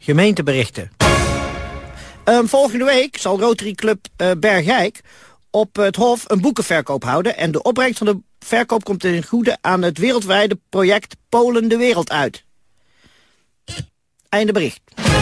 Gemeenteberichten. Volgende week zal Rotary Club Bergijk op het Hof een boekenverkoop houden. En de opbrengst van de verkoop komt ten goede aan het wereldwijde project Polen de wereld uit. Einde bericht.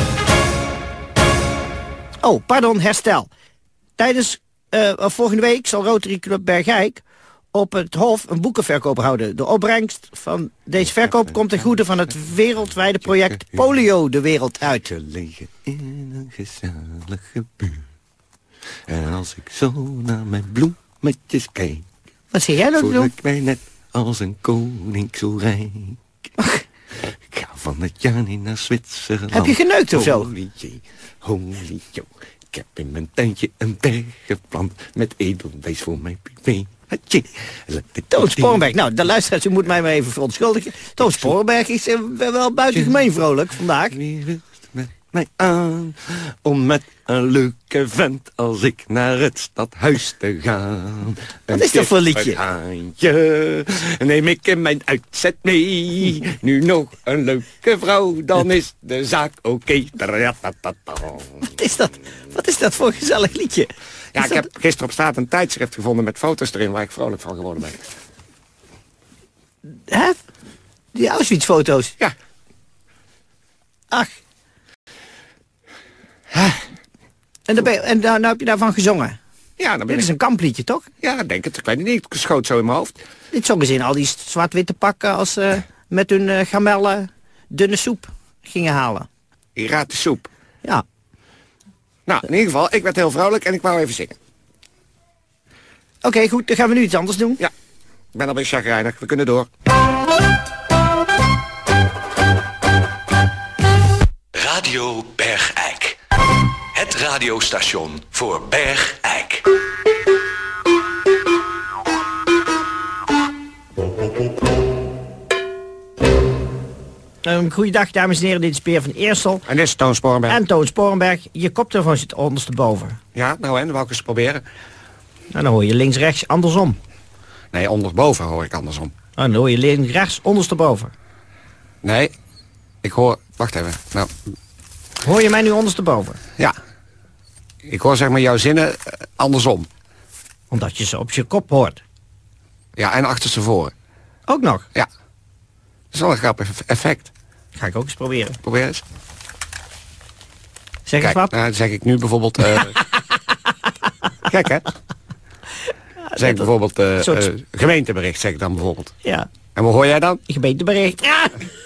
Oh, pardon, herstel. Tijdens volgende week zal Rotary Club Bergijk op het Hof een boekenverkoop houden. De opbrengst van deze verkoop komt ten goede van het wereldwijde project Polio de wereld uit. Gelegen in een gezellige buurt. En als ik zo naar mijn bloemetjes kijk, Wat zeg jij nou? voel ik mij net als een koning zo rijk. Ik ga van het jaar niet naar Zwitserland. Heb je geneukt of zo? Holy yo. Ik heb in mijn tuintje een berg geplant met edelwijs voor mijn privé. Toon Sporenberg, nou, de luisteraars, u moet mij maar even verontschuldigen. Toon Sporenberg is wel buitengemeen vrolijk vandaag. Wie rust met mij aan om met een leuke vent als ik naar het stadhuis te gaan. Wat is dat voor liedje? Handje neem ik in mijn uitzet mee. Nu nog een leuke vrouw, dan is de zaak oké. Wat is dat voor een gezellig liedje? Ja, ik heb gisteren op straat een tijdschrift gevonden met foto's erin waar ik vrolijk van geworden ben. Hè? Die Auschwitz-foto's? Ja. Ach. En nou heb je daarvan gezongen? Ja, dan ben Dit is een kampliedje, toch? Ja, denk het. Ik weet het niet. Ik schoot zo in mijn hoofd. Dit zongen ze in al die zwart-witte pakken als met hun gamellen dunne soep gingen halen. Je raadt de soep. Ja. Nou, in ieder geval, ik werd heel vrolijk en ik wou even zingen. Oké, goed. Dan gaan we nu iets anders doen. Ja, ik ben alweer chagrijnig. We kunnen door. Radio Bergijk. Het radiostation voor Bergijk. Goeiedag, dames en heren. Dit is Peer van Eersel. En dit is Toon Sporenberg. En Toon Sporenberg. Je koptelefoon zit ondersteboven. Ja, nou en, dan wou ik eens proberen. Nou, dan hoor je links, rechts, andersom. Nee, onderboven hoor ik andersom. Oh, dan hoor je links, rechts, ondersteboven. Nee, ik hoor... Wacht even. Nou, Hoor je mij nu ondersteboven? ja. Ik hoor zeg maar jouw zinnen andersom. Omdat je ze op je kop hoort. Ja, en achterstevoren. Ook nog. Ja. Dat is wel een grappig effect. Ga ik ook eens proberen. Probeer eens. Zeg eens Kijk, wat. nou, dan zeg ik nu bijvoorbeeld... Gek, hè? Zeg ik bijvoorbeeld gemeentebericht, zeg ik dan bijvoorbeeld. Ja. En wat hoor jij dan? Gemeentebericht. Ja.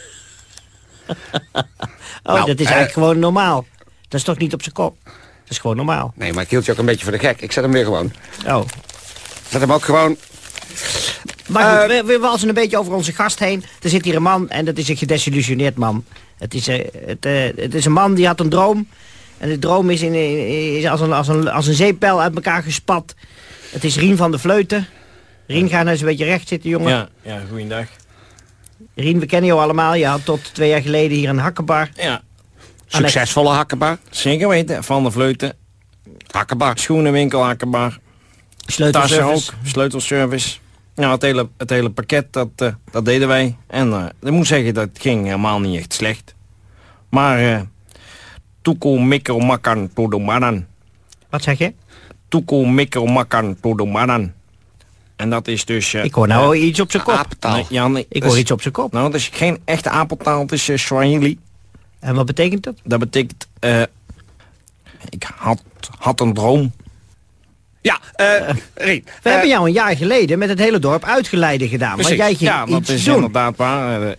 Nou, dat is eigenlijk gewoon normaal. Dat is toch niet op zijn kop? Dat is gewoon normaal. Nee, maar ik hield je ook een beetje voor de gek. Ik zet hem weer gewoon. Oh. Zet hem ook gewoon... Maar goed, we walsen een beetje over onze gast heen. Er zit hier een man en dat is een gedesillusioneerd man. Het is een man die had een droom. En de droom is als een zeepbel uit elkaar gespat. Het is Rien van der Vleuten. Rien, ga nou eens een beetje recht zitten, jongen. Ja, goeiedag. Rien, we kennen jou allemaal. Je had tot 2 jaar geleden hier een hakkenbar. Ja, Succesvolle hakkenbar. zeker weten. Van der Vleuten. Hakkenbar. Schoenenwinkel, hakkenbar. Tassen ook. Sleutelservice. Sleutelservice. Ja, het hele pakket, dat deden wij. En ik moet zeggen, dat ging helemaal niet echt slecht. Maar... Tuku mikro makan todo manan. Wat zeg je? Tuku mikro makan todo manan. En dat is dus... Ik hoor nou iets op zijn kop. Aaptaal. Ik hoor iets op zijn kop. Nou, dat is geen echte Apeltaal, het is Swahili. En wat betekent dat? Dat betekent... ik had een droom. Ja, Rien. We hebben jou een jaar geleden met het hele dorp uitgeleide gedaan. Precies. Want jij ging Ja, dat iets is doen. inderdaad waar.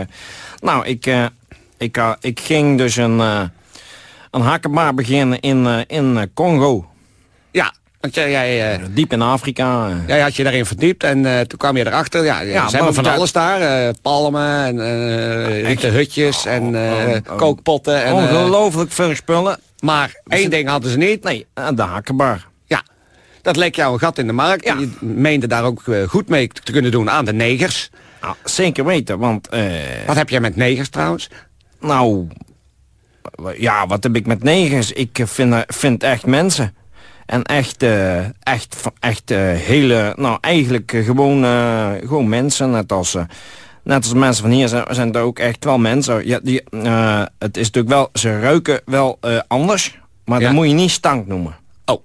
Ik ging dus een hakkenbar beginnen in Congo. Ja, want jij Diep in Afrika. had je daarin verdiept en toen kwam je erachter. Ja, ze hebben van boven alles daar. Palmen en rieten hutjes en kookpotten. En, Ongelooflijk veel spullen. maar één ding hadden ze niet. Nee, de hakkenbar. Ja, dat leek jou een gat in de markt. Ja. Je meende daar ook goed mee te kunnen doen aan de negers. Nou, zeker weten, want... Wat heb jij met negers trouwens? Nou, ja, wat heb ik met negers? Ik vind echt mensen. En echt hele, nou eigenlijk gewoon mensen. Net als net als mensen van hier zijn er ook echt wel mensen. Ja, het is natuurlijk wel, ze ruiken wel anders, maar dat moet je niet stank noemen. Oh.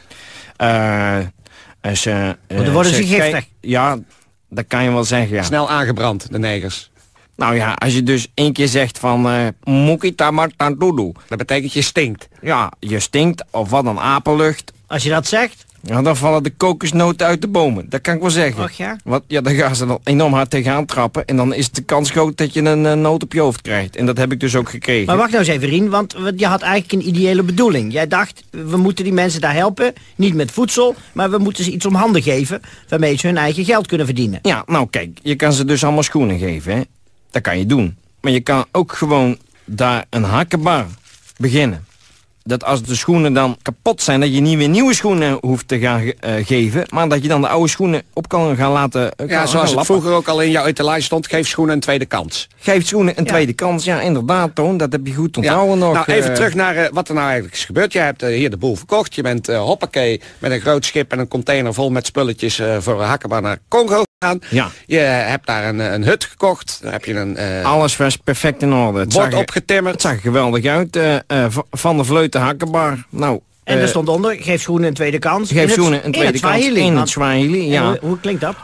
Dan worden ze giftig. Ja, dat kan je wel zeggen, ja. Snel aangebrand, de negers. Nou ja, als je dus 1 keer zegt van Mukita Martantudu. Dat betekent je stinkt. Ja, je stinkt of wat een apenlucht. Als je dat zegt... Ja, dan vallen de kokosnoten uit de bomen. Dat kan ik wel zeggen. Och ja? Dan gaan ze er enorm hard tegenaan trappen. En dan is de kans groot dat je een noot op je hoofd krijgt. En dat heb ik dus ook gekregen. Maar wacht nou eens even, Rien, want je had eigenlijk een ideële bedoeling. Jij dacht, we moeten die mensen daar helpen. Niet met voedsel, maar we moeten ze iets om handen geven... waarmee ze hun eigen geld kunnen verdienen. Ja, nou kijk, je kan ze dus allemaal schoenen geven, hè. Dat kan je doen. Maar je kan ook gewoon daar een hakkenbar beginnen. Dat als de schoenen dan kapot zijn, dat je niet weer nieuwe schoenen hoeft te gaan geven... maar dat je dan de oude schoenen op kan gaan laten zoals het vroeger ook al in jouw etalage stond... geef schoenen een tweede kans. Geef schoenen een tweede kans, ja, inderdaad, Toon. Dat heb je goed onthouden nog. Nou, even terug naar wat er nou eigenlijk is gebeurd. Je hebt hier de boel verkocht. Je bent hoppakee met een groot schip en een container vol met spulletjes... voor een hakkenbar naar Congo gegaan. Ja. Je hebt daar een hut gekocht. Daar heb je een... Alles was perfect in orde. Bord opgetimmerd. Het zag er geweldig uit. Van de Vleuten hakkenbar. Nou... En er stond onder, geef schoenen een tweede kans. Geef schoenen een tweede kans in het Swahili, ja. Hoe klinkt dat?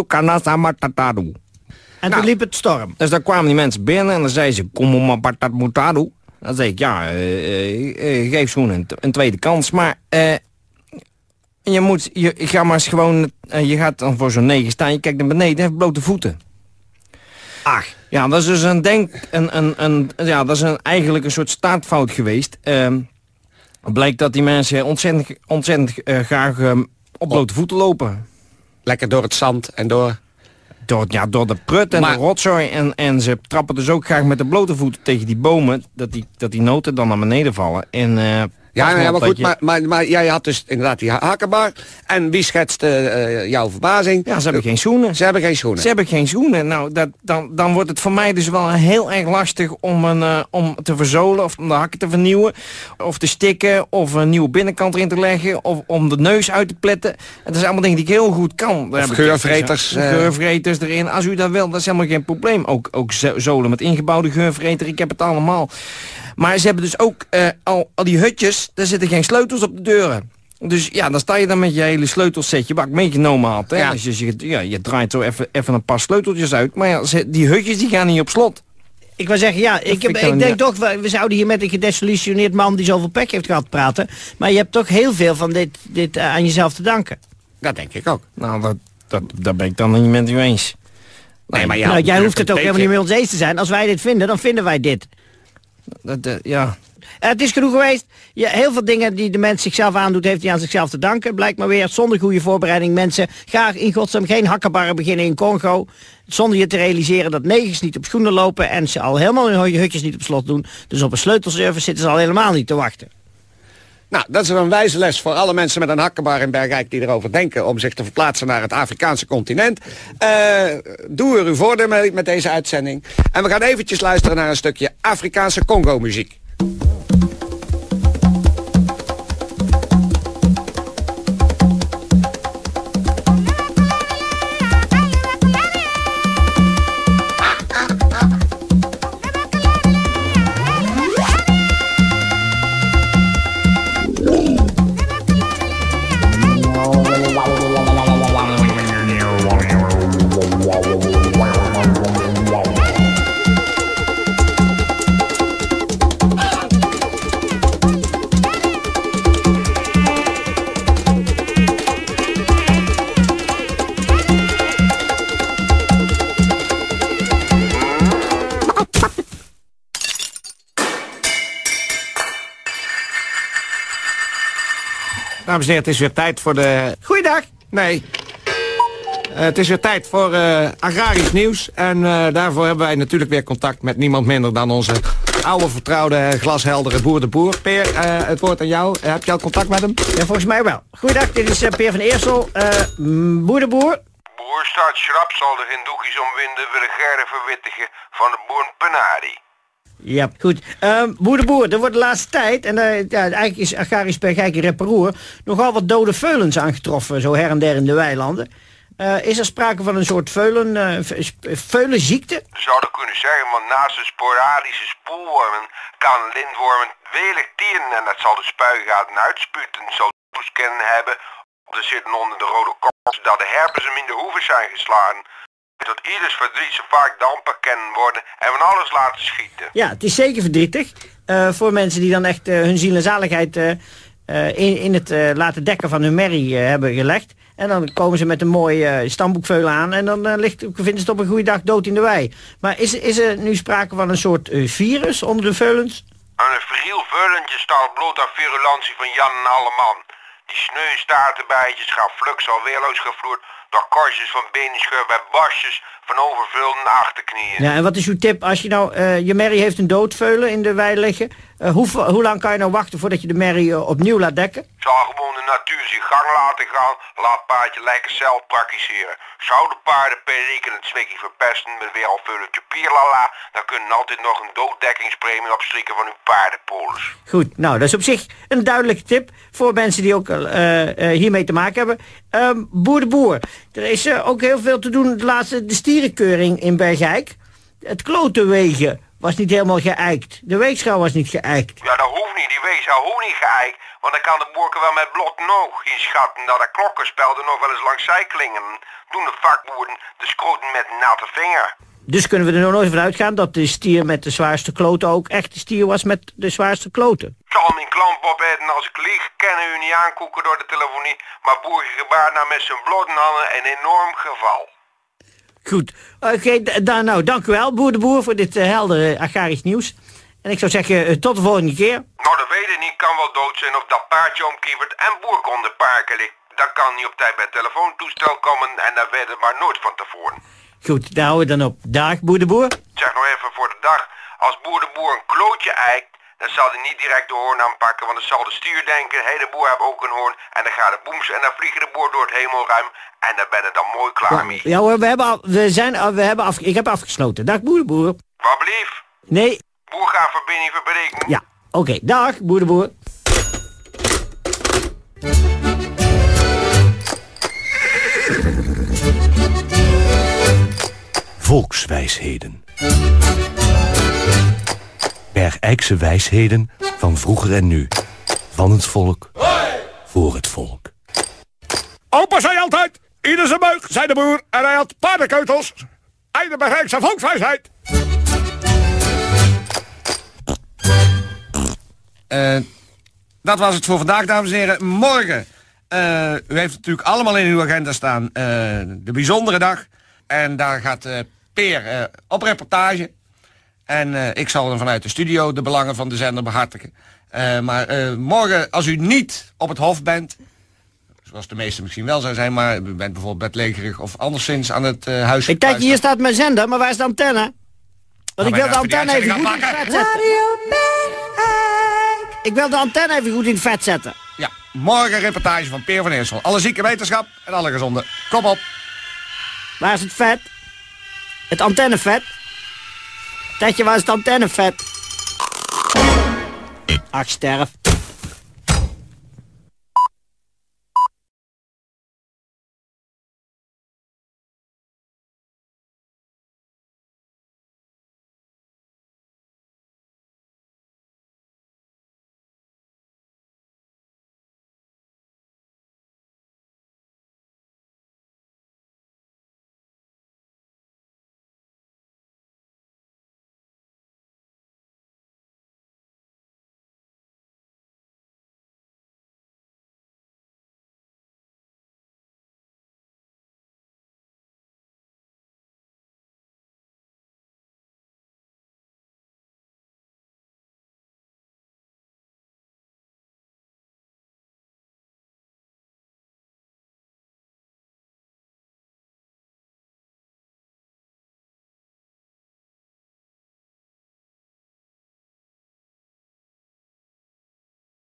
En toen liep het storm. Dus dan kwamen die mensen binnen en dan zeiden ze... Kom maar patat mutadu. Dan zei ik, ja, geef schoenen een tweede kans. Maar je gaat maar eens gewoon... je gaat dan voor zo'n 9 staan, je kijkt naar beneden en heeft blote voeten. Ach. Ja, dat is dus dat is eigenlijk een soort startfout geweest. Blijkt dat die mensen ontzettend graag op blote voeten lopen. Lekker door het zand en door door de prut en de rotzooi. En ze trappen dus ook graag met de blote voeten tegen die bomen... dat die noten dan naar beneden vallen. En, maar goed, maar jij had dus inderdaad die hakkenbar. En wie schetste jouw verbazing? Ja, ze hebben geen schoenen. Ze hebben geen schoenen. Ze hebben geen schoenen. Nou, dan wordt het voor mij dus wel heel erg lastig om te verzolen... of om de hakken te vernieuwen, of te stikken... of een nieuwe binnenkant erin te leggen... of om de neus uit te pletten. Het zijn allemaal dingen die ik heel goed kan. Of geurvreters. Geurvreters erin. Als u dat wil, dat is helemaal geen probleem. Ook zolen met ingebouwde geurvreter. Ik heb het allemaal. Maar ze hebben dus ook al die hutjes, daar zitten geen sleutels op de deuren. Dus ja, dan sta je dan met je hele sleutelsetje wat ik meegenomen had. Hè? Ja. Dus je draait zo even een paar sleuteltjes uit. Maar ja, die hutjes die gaan niet op slot. Ik wil zeggen, ja, ik denk toch, we zouden hier met een gedesillusioneerd man die zoveel pech heeft gehad praten. Maar je hebt toch heel veel van dit aan jezelf te danken. Dat denk ik ook. Nou, daar ben ik dan niet met u eens. Nee, maar nou, jij hoeft het ook helemaal niet met ons eens te zijn. Als wij dit vinden, dan vinden wij dit. Ja. Het is genoeg geweest. Heel veel dingen die de mens zichzelf aandoet, heeft hij aan zichzelf te danken. Blijkt maar weer, zonder goede voorbereiding. Mensen, graag in godsnaam geen hakkenbarren beginnen in Congo. Zonder je te realiseren dat negers niet op schoenen lopen. En ze al helemaal hun hutjes niet op slot doen. Dus op een sleutelservice zitten ze al helemaal niet te wachten. Nou, dat is een wijze les voor alle mensen met een hakkenbar in Bergijk die erover denken om zich te verplaatsen naar het Afrikaanse continent. Doe er uw voordeel mee met deze uitzending. En we gaan eventjes luisteren naar een stukje Afrikaanse Congo-muziek. Dames en heren, het is weer tijd voor de... Goeiedag. Nee. Het is weer tijd voor agrarisch nieuws. En daarvoor hebben wij natuurlijk weer contact met niemand minder dan onze oude vertrouwde glasheldere Boer de Boer. Peer, het woord aan jou. Heb je al contact met hem? Ja, volgens mij wel. Goeiedag, dit is Peer van Eersel. Boer de Boer. Boer staat schrap, zal er geen doekjes omwinden, wil de gerre verwittigen van de boer Penari. Ja, goed. Boer de Boer, er wordt de laatste tijd, en eigenlijk is agrarisch Bergijk in Reparoer, nogal wat dode veulens aangetroffen, zo her en der in de weilanden. Is er sprake van een soort veulenziekte? Je zou dat kunnen zeggen, want naast de sporadische spoelwormen kan lintwormen welig tieren en dat zal de spuigaten uitspuiten. Zal toeskennen hebben, ze zitten onder de rode korps, dat de herpes hem in de hoeven zijn geslagen. Dat ieders verdriet zo vaak dampen kennen worden en van alles laten schieten. Ja, het is zeker verdrietig. Voor mensen die dan echt hun ziel en zaligheid in het laten dekken van hun merrie hebben gelegd. En dan komen ze met een mooi stamboekveulen aan en dan vinden ze het op een goede dag dood in de wei. Maar is er nu sprake van een soort virus onder de veulens? Een viriel veulentje staat bloot aan virulentie van Jan en alle man. Die sneu staartenbijtjes gaan flux al weerloos gevloerd door korstjes van benenscheur bij borstjes van overvulde achterknieën. Ja, en wat is uw tip als je nou, je merrie heeft een doodveulen in de wei liggen. Hoe lang kan je nou wachten voordat je de merrie opnieuw laat dekken? Zal gewoon de natuur zijn gang laten gaan, laat paardje lekker zelf praktiseren. Zou de paarden per reken het zwikkie verpesten met weer al vulletje pierlala, dan kunnen altijd nog een dooddekkingspremie opstrikken van uw paardenpolis. Goed, nou dat is op zich een duidelijke tip voor mensen die ook hiermee te maken hebben. Boer de Boer, er is ook heel veel te doen de laatste de stierenkeuring in Bergijk. Het klotenwegen was niet helemaal geëikt. De weegschaal was niet geëikt. Ja, dat hoeft niet, die weegschaal hoeft niet geëikt, want dan kan de boerke wel met blot oog inschatten dat de klokkenspel er nog wel eens langs zij klingen. Doen de vakboeren de skroten met natte vinger. Dus kunnen we er nog nooit van uitgaan dat de stier met de zwaarste kloten ook echt de stier was met de zwaarste kloten. Ik zal mijn klamp opeten als ik lieg, kennen u niet aankoeken door de telefonie, maar boerke gebaart nou met zijn blote handen een enorm geval. Goed, oké, nou dank u wel, Boer de Boer, voor dit heldere agrarisch nieuws. En ik zou zeggen, tot de volgende keer. Nou, dat weet ik niet, kan wel dood zijn of dat paardje omkievert en boerke onder paarken ligt. Dat kan niet op tijd bij het telefoontoestel komen en dat weet het maar nooit van tevoren. Goed, daar houden we dan op. Dag, Boer de Boer. Zeg nog even voor de dag, als boer de boer een klootje eikt, dan zal hij niet direct de hoorn aanpakken, want dan zal de stier denken, hé, de boer heeft ook een hoorn, en dan gaat de boems en dan vliegen de boer door het hemelruim, en dan ben je dan mooi klaar mee. Ja hoor, ik heb afgesloten. Dag, Boer de Boer. Wat blief? Nee. Boer gaat verbinding verbreken. Ja, oké, dag, Boer de Boer. Volkswijsheden. Bergijkse wijsheden van vroeger en nu. Van het volk, voor het volk. Opa zei altijd, ieder zijn beug, zei de boer, en hij had paardenkeutels. Einde Bergijkse volkswijsheid. Dat was het voor vandaag, dames en heren. Morgen, u heeft het natuurlijk allemaal in uw agenda staan, de bijzondere dag. En daar gaat Peer op reportage. En ik zal dan vanuit de studio de belangen van de zender behartigen. Maar morgen, als u niet op het Hof bent, zoals de meesten misschien wel zou zijn, maar u bent bijvoorbeeld bedlegerig of anderszins aan het huis. Ik kijk, hier staat mijn zender, maar waar is de antenne? Want ik wil de antenne even goed in het vet zetten. Ik wil de antenne even goed in het vet zetten. Ja, morgen reportage van Peer van Eersel. Alle zieke wetenschap en alle gezonde. Kom op. Waar is het vet? Het antennevet? Tetje, waar is het antennevet? Ach, sterf.